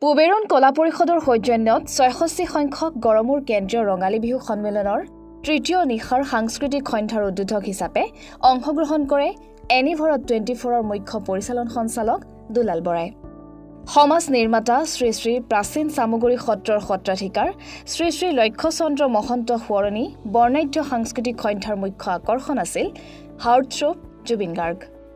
পুবেৰুণ কলা পৰিষদৰ সৌজন্যত ৬৬ সংখ্যক গড়মূৰ কেন্দ্ৰীয় ৰঙালী বিহু সন্মিলনৰ তৃতীয় নিশাৰ সাংস্কৃতিক সন্ধ্যাৰ উদ্বোধক হিচাপে অংশগ্ৰহণ কৰে এনিভৰত 24ৰ মুখ্য পৰিচালন সঞ্চালক দুলাল বৰাই। সমাজ নিৰ্মাতা শ্ৰী শ্ৰী প্ৰাচীন চামুগুৰি সত্ৰৰ সত্ৰাধিকাৰ শ্ৰী শ্ৰী লক্ষ্যচন্দ্ৰ মহন্ত সোঁৱৰণী বৰ্ণাঢ্য সাংস্কৃতিক সন্ধ্যাৰ মুখ্য আকৰ্ষণ আছিল হাৰ্টথ্ৰব জুবিন গাৰ্গ।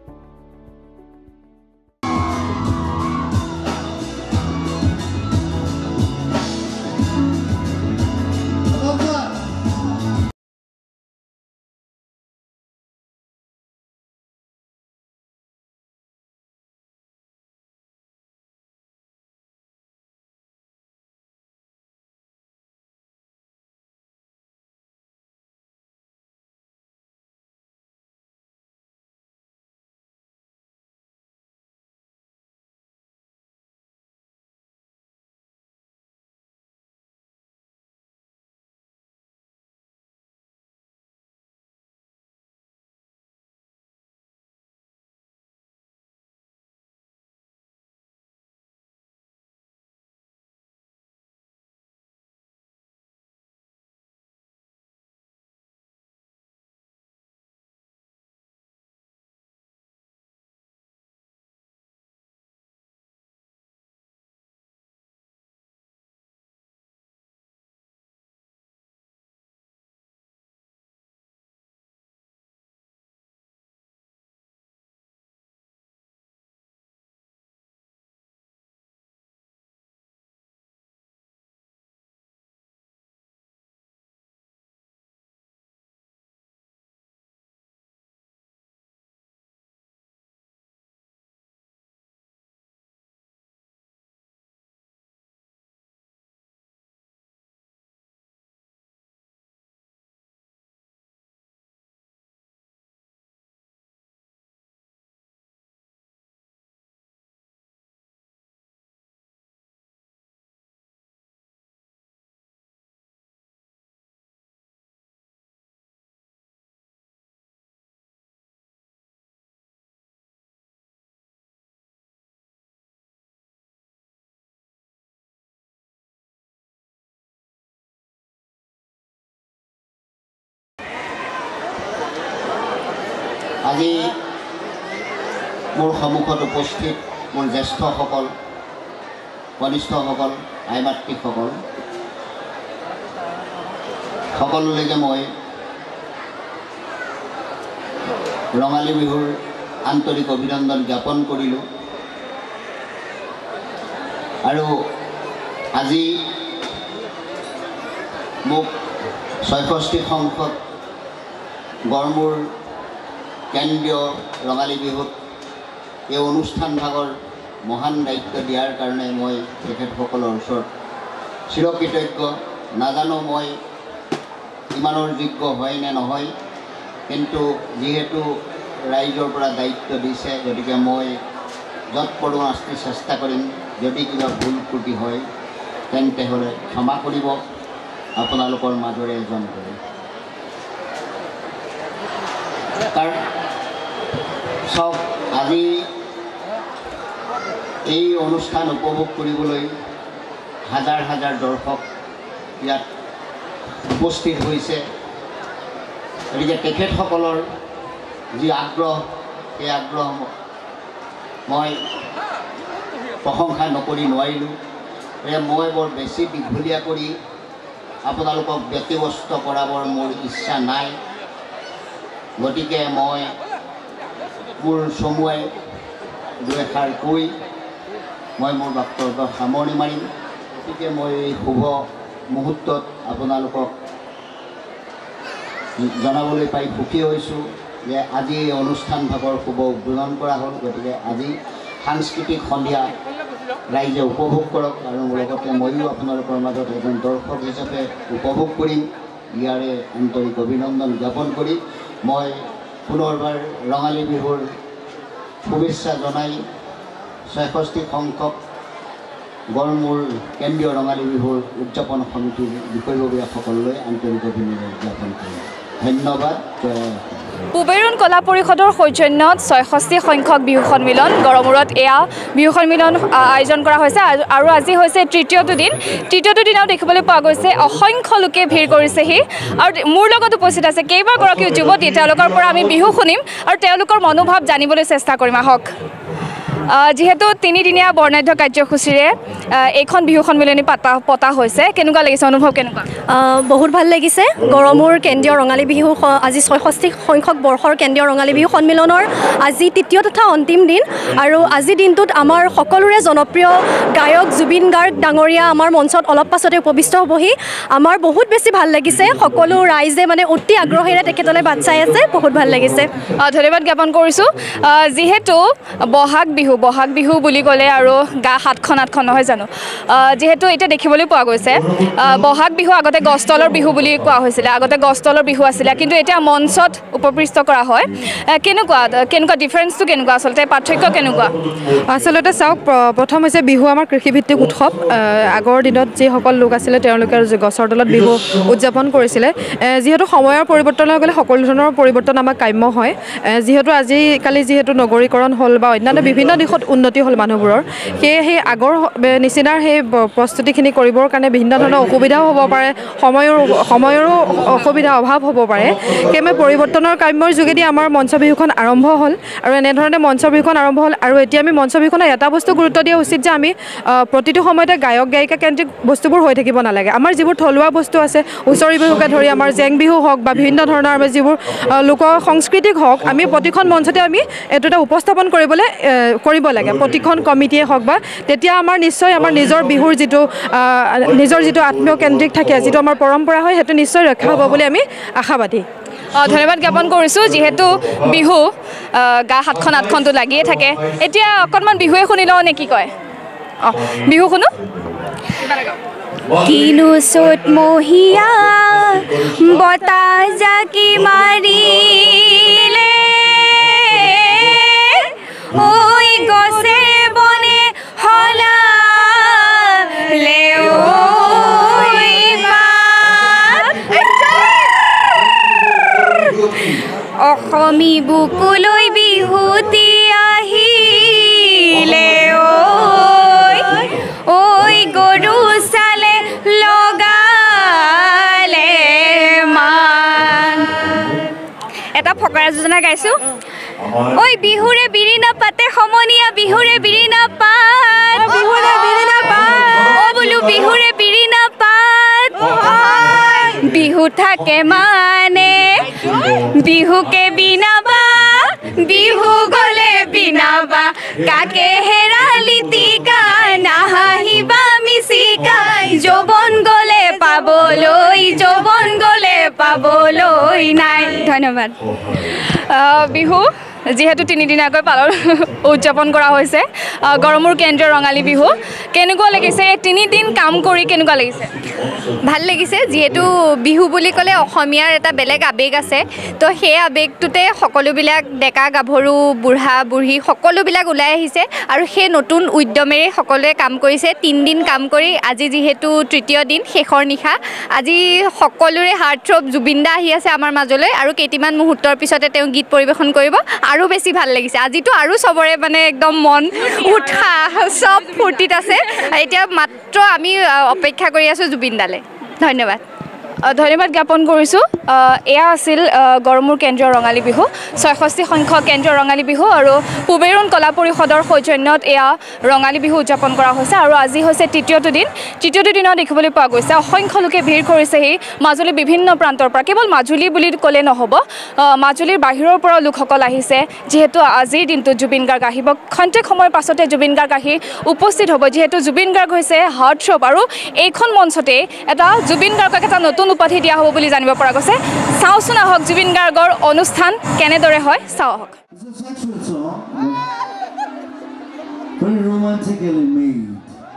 আজি মোৰ সন্মুখত উপস্থিত মোৰ জ্যেষ্ঠসকল, কনিষ্ঠসকল, আই মাতৃসকল, সকলোলৈকে মই ৰঙালী বিহুৰ আন্তৰিক অভিনন্দন জ্ঞাপন কৰিলোঁ। আৰু আজি মোক ৬৬ সংখ্যক গড়মূৰ কেন্দ্ৰীয় ৰঙালী বিহুত এই অনুষ্ঠান ভাগৰ মহান দায়িত্ব দিয়াৰ কাৰণে মই তেখেতসকলৰ ওচৰত চিৰকৃতজ্ঞ। নাজানো মই ইমানৰ যোগ্য হয় নে নহয়, কিন্তু যিহেতু ৰাইজৰ পৰা দায়িত্ব দিছে, গতিকে মই য'ত পাৰোঁ আস্তি চেষ্টা কৰিম। যদি কিবা ভুল ত্ৰুটি হয় তেন্তে হ'লে ক্ষমা কৰিব আপোনালোকৰ মাজৰে এজন কৰি। কাৰণ চব আজি এই অনুষ্ঠান উপভোগ কৰিবলৈ হাজাৰ হাজাৰ দৰ্শক ইয়াত উপস্থিত হৈছে। গতিকে তেখেতসকলৰ যি আগ্ৰহ, সেই আগ্ৰহ মই প্ৰশংসা নকৰি নোৱাৰিলোঁ। মই বৰ বেছি দীঘলীয়া কৰি আপোনালোকক ব্যতিব্যস্ত কৰাবৰ মোৰ ইচ্ছা নাই। গতিকে মই মোৰ চমুৱাই দুই এষাৰ কৈ মই মোৰ বক্তব্য সামৰণি মাৰিম। গতিকে মই এই শুভ মুহূৰ্তত আপোনালোকক জনাবলৈ পাই সুখী হৈছোঁ যে আজি এই অনুষ্ঠান ভাগৰ শুভ উদ্বোধন কৰা হ'ল। গতিকে আজি সাংস্কৃতিক সন্ধিয়া ৰাইজে উপভোগ কৰক, আৰু লগতে ময়ো আপোনালোকৰ মাজত এজন দৰ্শক হিচাপে উপভোগ কৰিম। ইয়াৰে আন্তৰিক অভিনন্দন জ্ঞাপন কৰি মই পুনৰবাৰ ৰঙালী বিহুৰ শুভেচ্ছা জনাই ৬৬ সংখ্যক গড়মূৰ কেন্দ্ৰীয় ৰঙালী বিহুৰ উদযাপন সমিতিৰ বিষয়ববীয়াসকললৈ আন্তৰিক অভিনন্দন জ্ঞাপন কৰিম। ধন্যবাদ। পুবেৰুণ কলা পৰিষদৰ সৌজন্যত ৬৬ সংখ্যক বিহু সন্মিলন গড়মূৰত এয়া বিহু সন্মিলন আয়োজন কৰা হৈছে আৰু আজি হৈছে তৃতীয়টো দিনত দেখিবলৈ পোৱা গৈছে অসংখ্য লোকে ভিৰ কৰিছেহি আৰু মোৰ লগত উপস্থিত আছে কেইবাগৰাকী যুৱতী তেওঁলোকৰ পৰা আমি বিহু শুনিম আৰু তেওঁলোকৰ মনোভাৱ জানিবলৈ চেষ্টা কৰিম আহক যিহেতু ৩দিনীয়া বৰ্ণাঢ্য কাৰ্যসূচীৰে এইখন বিহু সন্মিলনী পতা হৈছে কেনেকুৱা লাগিছে অনুভৱ কেনেকুৱা বহুত ভাল লাগিছে গড়মূৰ কেন্দ্ৰীয় ৰঙালী বিহু আজি ৬৬ সংখ্যক বৰ্ষৰ কেন্দ্ৰীয় ৰঙালী বিহু সন্মিলনৰ আজি তৃতীয় তথা অন্তিম দিন আৰু আজি দিনটোত আমাৰ সকলোৰে জনপ্ৰিয় গায়ক জুবিন গাৰ্গ ডাঙৰীয়া আমাৰ মঞ্চত অলপ পাছতে উপবিষ্ট হ'বহি আমাৰ বহুত বেছি ভাল লাগিছে সকলো ৰাইজে মানে অতি আগ্ৰহেৰে তেখেতলৈ বাট চাই আছে বহুত ভাল লাগিছে ধন্যবাদ জ্ঞাপন কৰিছোঁ যিহেতু বহাগ বিহু বুলি ক'লে আৰু গা সাতখন নহয় জানো যিহেতু এতিয়া দেখিবলৈ পোৱা গৈছে বহাগ বিহু আগতে গছতলৰ বিহু বুলি কোৱা হৈছিলে আগতে গছতলৰ বিহু আছিলে কিন্তু এতিয়া মঞ্চত উপবিষ্ট কৰা হয় কেনেকুৱা ডিফাৰেঞ্চটো কেনেকুৱা আচলতে পাৰ্থক্য কেনেকুৱা আচলতে চাওক প্ৰথম হৈছে বিহু আমাৰ কৃষিভিত্তিক উৎসৱ আগৰ দিনত যিসকল লোক আছিলে তেওঁলোকে গছৰ তলত বিহু উদযাপন কৰিছিলে যিহেতু সময়ৰ পৰিৱৰ্তন হৈ গ'লে সকলো ধৰণৰ পৰিৱৰ্তন আমাক কাম্য হয় যিহেতু আজিকালি যিহেতু নগৰীকৰণ হ'ল বা অন্যান্য বিভিন্ন দিশত উন্নতি হ'ল মানুহবোৰৰ সেয়ে সেই আগৰ নিচিনাৰ সেই প্ৰস্তুতিখিনি কৰিবৰ কাৰণে বিভিন্ন ধৰণৰ অসুবিধাও হ'ব পাৰে সময়ৰো অসুবিধা অভাৱ হ'ব পাৰে সেয়ে পৰিৱৰ্তনৰ কাম্যৰ যোগেদি আমাৰ মঞ্চ বিহুখন আৰম্ভ হ'ল আৰু এনেধৰণে মঞ্চ বিহুখন আৰম্ভ হ'ল আৰু এতিয়া আমি মঞ্চ বিহুখনত এটা বস্তু গুৰুত্ব দিয়া উচিত যে আমি প্ৰতিটো সময়তে গায়ক গায়িকা কেন্দ্ৰিক বস্তুবোৰ হৈ থাকিব নালাগে আমাৰ যিবোৰ থলুৱা বস্তু আছে হুঁচৰি বিহুকে ধৰি আমাৰ জেং বিহু হওক বা বিভিন্ন ধৰণৰ আমাৰ যিবোৰ লোক সংস্কৃতিক হওক আমি প্ৰতিখন মঞ্চতে আমি এইটো এটা উপস্থাপন কৰিব লাগে প্ৰতিখন কমিটিয়ে হওক বা তেতিয়া আমাৰ নিশ্চয় আমাৰ নিজৰ বিহুৰ নিজৰ যিটো আত্মীয়কেন্দ্ৰিক থাকে যিটো আমাৰ পৰম্পৰা হয় সেইটো নিশ্চয় ৰক্ষা হ'ব বুলি আমি আশাবাদী ধন্যবাদ জ্ঞাপন কৰিছোঁ যিহেতু বিহু গা সাতখনটো লাগিয়ে থাকে এতিয়া অকণমান বিহুৱে শুনি লওঁ নে কি কয় বিহু শুনো কিনো চ'ত মহীয়া বতাহ জাকি মাৰিলে ঐ গছে বনে হলালে অসমী বুকুলৈ বিহুতি আহিলে ঐ গৰু চালে লগালে মান এটা ফকৰা যোজনা গাইছোঁ ঐ বিহুৰে বিৰি নাপাতে সমনীয়া বিহুৰে বিৰি নাপাত বোলো বিহুৰে বিৰি নাপাত বিহু থাকে মানে বিহুকে বিনাবা বিহু গলে বিনাবা কাকে হেৰালি টিকা নাহাহিবা মিচিকা যৌৱন গলে পাবলৈ নাই ধন্যবাদ বিহু যিহেতু 3 দিনীয়াকৈ উদযাপন কৰা হৈছে গড়মূৰ কেন্দ্ৰীয় ৰঙালী বিহু কেনেকুৱা লাগিছে 3 দিন কাম কৰি কেনেকুৱা লাগিছে ভাল লাগিছে যিহেতু বিহু বুলি ক'লে অসমীয়াৰ এটা বেলেগ আৱেগ আছে তো সেই আৱেগটোতে সকলোবিলাক ডেকা গাভৰু বুঢ়া বুঢ়ী সকলোবিলাক ওলাই আহিছে আৰু সেই নতুন উদ্যমেৰে সকলোৱে কাম কৰিছে 3 দিন কাম কৰি আজি যিহেতু তৃতীয় দিন শেষৰ নিশা আজি সকলোৰে হাৰ্টথ্ৰব জুবিন দা আহি আছে আমাৰ মাজলৈ আৰু কেইটিমান মুহূৰ্তৰ পিছতে তেওঁ গীত পৰিৱেশন কৰিব আৰু বেছি ভাল লাগিছে আজিতো আৰু সবৰে মানে একদম মন উৎসাহ সব ফূৰ্তিত আছে এতিয়া মাত্ৰ আমি অপেক্ষা কৰি আছোঁ জুবিন দালে ধন্যবাদ ধন্যবাদ জ্ঞাপন কৰিছোঁ এয়া আছিল গড়মূৰ কেন্দ্ৰীয় ৰঙালী বিহু ৬৬ সংখ্যক কেন্দ্ৰীয় ৰঙালী বিহু আৰু পুবেৰুণ কলা পৰিষদৰ সৌজন্যত এয়া ৰঙালী বিহু উদযাপন কৰা হৈছে আৰু আজি হৈছে তৃতীয়টো দিনত দেখিবলৈ পোৱা গৈছে অসংখ্য লোকে ভিৰ কৰিছেহি মাজুলীৰ বিভিন্ন প্ৰান্তৰ পৰা কেৱল মাজুলী বুলি ক'লে নহ'ব মাজুলীৰ বাহিৰৰ পৰাও লোকসকল আহিছে যিহেতু আজিৰ দিনটোত জুবিন গাৰ্গ আহিব খন্তেক সময়ৰ পাছতে জুবিন গাৰ্গ আহি উপস্থিত হ'ব যিহেতু জুবিন গাৰ্গ হৈছে হাৰ্টথ্ৰব আৰু এইখন মঞ্চতে এটা জুবিন গাৰ্গক এটা নতুন উপাধি দিয়া হ'ব বুলি জানিব পৰা গৈছে চাওঁচোন আহক জুবিন গাৰ্গৰ অনুষ্ঠান কেনেদৰে হয় চাওঁ আহক Very romantically made.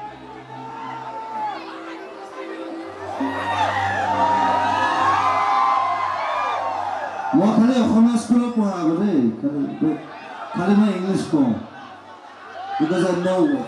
মই খালি অসমীয়া স্কুলত পঢ়া আগতে খালি মই ইংলিছ কওঁ because I know it.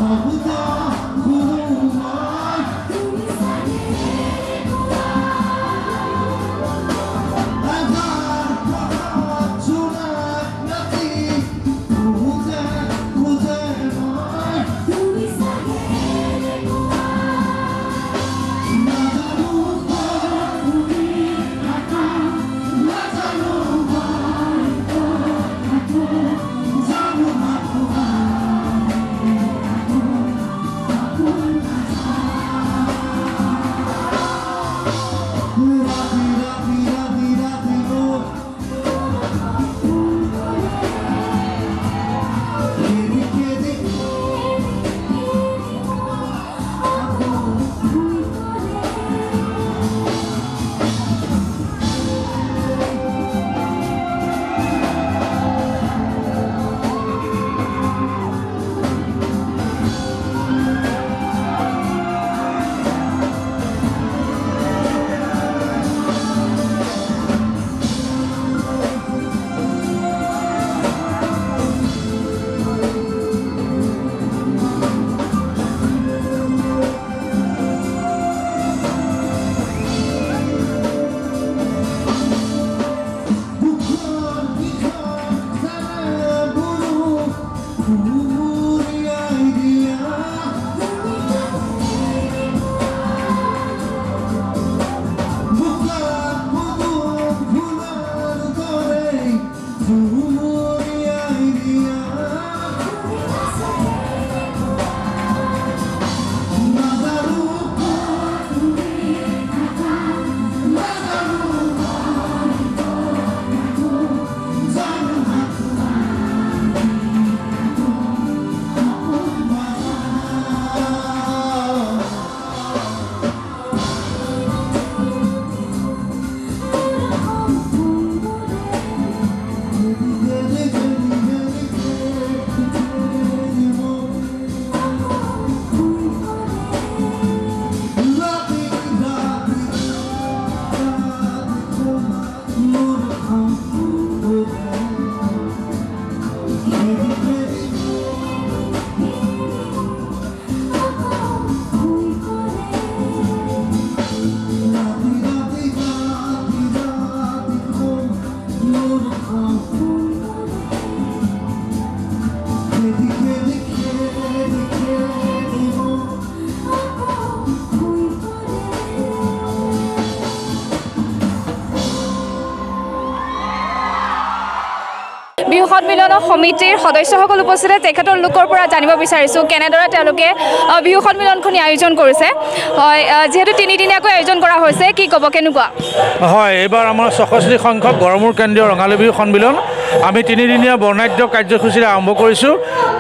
Bihu সন্মিলন সমিতিৰ সদস্যসকল উপস্থিত তেখেতৰ লোকৰ পৰা জানিব বিচাৰিছোঁ কেনেদৰে তেওঁলোকে বিহু সন্মিলনখন আয়োজন কৰিছে হয় যেহেতু তিনিদিনীয়াকৈ আয়োজন কৰা হৈছে কি ক'ব কেনেকুৱা হয় এইবাৰ আমাৰ ৬৬ সংখ্যক গড়মূৰ কেন্দ্ৰীয় ৰঙালী বিহু সন্মিলন আমি তিনিদিনীয়া বৰ্ণাঢ্য কাৰ্যসূচীৰে আৰম্ভ কৰিছোঁ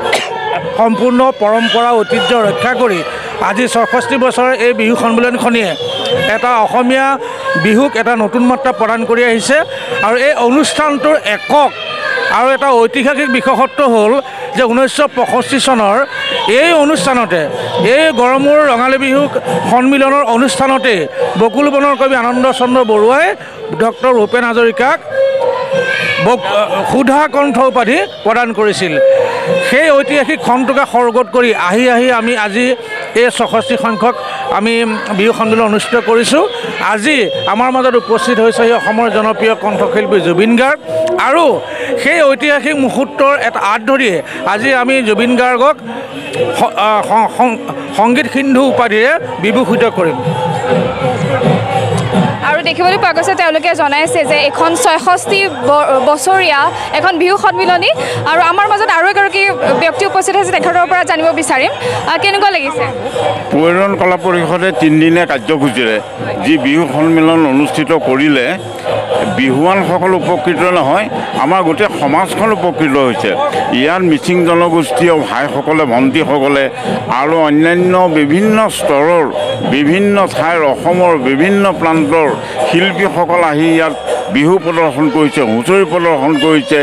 সম্পূৰ্ণ পৰম্পৰা ঐতিহ্য ৰক্ষা কৰি আজি ৬৬ বছৰৰ এই বিহু সন্মিলনখনিয়ে এটা অসমীয়া বিহুক এটা নতুন মাত্ৰা প্ৰদান কৰি আহিছে আৰু এই অনুষ্ঠানটোৰ একক আৰু এটা ঐতিহাসিক বিশেষত্ব হ'ল যে 1965 চনৰ এই অনুষ্ঠানতে এই গড়মূৰ ৰঙালী বিহু সন্মিলনৰ অনুষ্ঠানতে বকুল বনৰ কবি আনন্দ চন্দ্ৰ বৰুৱাই ডক্টৰ ভূপেন হাজৰিকাক সুধা কণ্ঠ উপাধি প্ৰদান কৰিছিল সেই ঐতিহাসিক খণ্ডটোকে সৰ্গত কৰি আহি আমি আজি এই ৬৬ সংখ্যক আমি বিহু সন্মিলন অনুষ্ঠিত কৰিছোঁ আজি আমাৰ মাজত উপস্থিত হৈছে অসমৰ জনপ্ৰিয় কণ্ঠশিল্পী জুবিন গাৰ্গ আৰু সেই ঐতিহাসিক মুহূৰ্তৰ এটা আঁত ধৰিয়ে আজি আমি জুবিন গাৰ্গক সংগীত সিন্ধু উপাধিৰে বিভূষিত কৰিম আৰু দেখিবলৈ পোৱা গৈছে তেওঁলোকে জনাইছে যে এখন ৬৬ বছৰীয়া এখন বিহু সন্মিলনী আৰু আমাৰ মাজত আৰু এগৰাকী ব্যক্তি উপস্থিত আছে তেখেতৰ পৰা জানিব বিচাৰিম কেনেকুৱা লাগিছে পৰিৱহণ কলা পৰিষদে 3 দিনীয়া কাৰ্যসূচীৰে যি বিহু সন্মিলন অনুষ্ঠিত কৰিলে বিহুৱানসকল উপকৃত নহয় আমাৰ গোটেই সমাজখন উপকৃত হৈছে ইয়াত মিচিং জনগোষ্ঠীয় ভাইসকলে ভণ্টিসকলে আৰু অন্যান্য বিভিন্ন স্তৰৰ বিভিন্ন ঠাইৰ অসমৰ বিভিন্ন প্ৰান্তৰ শিল্পীসকল আহি ইয়াত বিহু প্ৰদৰ্শন কৰিছে হুঁচৰি প্ৰদৰ্শন কৰিছে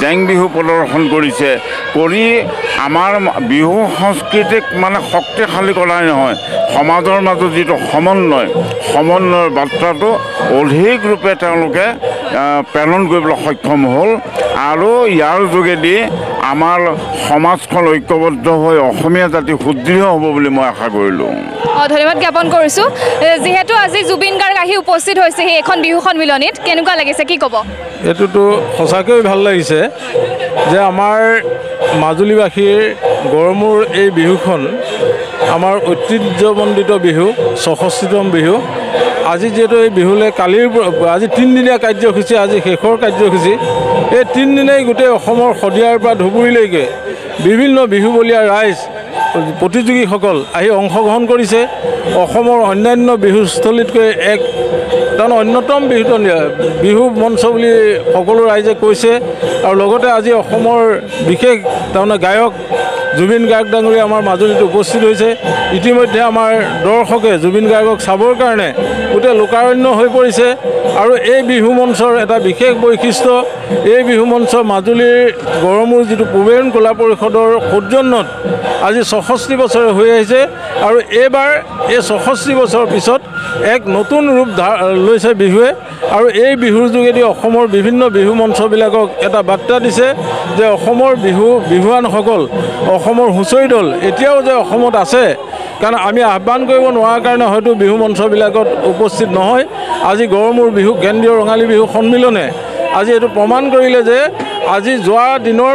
জেং বিহু প্ৰদৰ্শন কৰিছে কৰি আমাৰ বিহু সংস্কৃতিক মানে শক্তিশালী কৰাই নহয় সমাজৰ মাজত যিটো সমন্বয়ৰ বাৰ্তাটো অধিক ৰূপে তেওঁলোকে প্ৰেৰণ কৰিবলৈ সক্ষম হ'ল আৰু ইয়াৰ যোগেদি আমাৰ সমাজখন ঐক্যবদ্ধ হৈ অসমীয়া জাতি সুদৃঢ় হ'ব বুলি মই আশা কৰিলোঁ। ধন্যবাদ জ্ঞাপন কৰিছোঁ। যিহেতু আজি জুবিন গাৰ্গ আহি উপস্থিত হৈছে সেই এখন বিহু সন্মিলনীত কেনেকুৱা লাগিছে কি ক'ব? এইটোতো সঁচাকৈ ভাল লাগিছে যে আমাৰ মাজুলীবাসীৰ গড়মূৰ এই বিহুখন আমাৰ ঐতিহ্যমণ্ডিত বিহু ৬৬তম বিহু। আজি যিহেতু এই বিহুলৈ আজি 3 দিনীয়া কাৰ্যসূচী আজি শেষৰ কাৰ্যসূচী এই 3 দিনেই গোটেই অসমৰ শদিয়াৰ পৰা ধুবুৰীলৈকে বিভিন্ন বিহুবলীয়া ৰাইজ প্ৰতিযোগীসকল আহি অংশগ্ৰহণ কৰিছে। অসমৰ অন্যান্য বিহুস্থলীতকৈ এক তাৰমানে অন্যতম বিহু মঞ্চ বুলি সকলো ৰাইজে কৈছে আৰু লগতে আজি অসমৰ বিশেষ তাৰমানে গায়ক জুবিন গাৰ্গ ডাঙৰীয়া আমাৰ মাজুলীত উপস্থিত হৈছে। ইতিমধ্যে আমাৰ দৰ্শকে জুবিন গাৰ্গক চাবৰ কাৰণে গোটেই লোকাৰণ্য হৈ পৰিছে আৰু এই বিহু মঞ্চৰ এটা বিশেষ বৈশিষ্ট্য এই বিহু মঞ্চ মাজুলীৰ গড়মূৰ যিটো পূবেৰুণ কলা পৰিষদৰ সৌজন্যত আজি ৬৬ বছৰ হৈ আহিছে আৰু এইবাৰ এই ৬৬ বছৰৰ পিছত এক নতুন ৰূপ লৈছে বিহুৱে আৰু এই বিহুৰ যোগেদি অসমৰ বিভিন্ন বিহু মঞ্চবিলাকক এটা বাৰ্তা দিছে যে অসমৰ বিহুৱানসকল অসমৰ হুঁচৰি দল এতিয়াও যে অসমত আছে কাৰণ আমি আহ্বান কৰিব নোৱাৰাৰ কাৰণে হয়তো বিহু মঞ্চবিলাকত উপস্থিত নহয়। আজি গড়মূৰ বিহু কেন্দ্ৰীয় ৰঙালী বিহু সন্মিলনে আজি এইটো প্ৰমাণ কৰিলে যে আজি যোৱা দিনৰ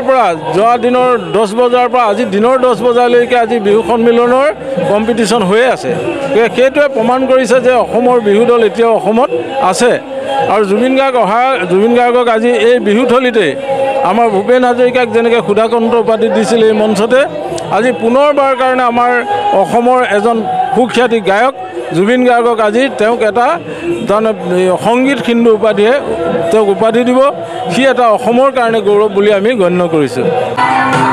10 বজাৰ পৰা আজি দিনৰ 10 বজালৈকে আজি বিহু সন্মিলনৰ কম্পিটিশ্যন হৈয়ে আছে। সেইটোৱে প্ৰমাণ কৰিছে যে অসমৰ বিহু দল এতিয়াও অসমত আছে আৰু জুবিন গাৰ্গক আজি এই বিহুথলীতে আমাৰ ভূপেন হাজৰিকাক যেনেকৈ সুধাকন্ত উপাধি দিছিল এই মঞ্চতে আজি পুনৰবাৰ কাৰণে আমাৰ অসমৰ এজন সুখ্যাতি গায়ক জুবিন গাৰ্গক আজি তেওঁক এটা সংগীত সিন্ধু উপাধিয়ে তেওঁক উপাধি দিব। সি এটা অসমৰ কাৰণে গৌৰৱ বুলি আমি গণ্য কৰিছোঁ।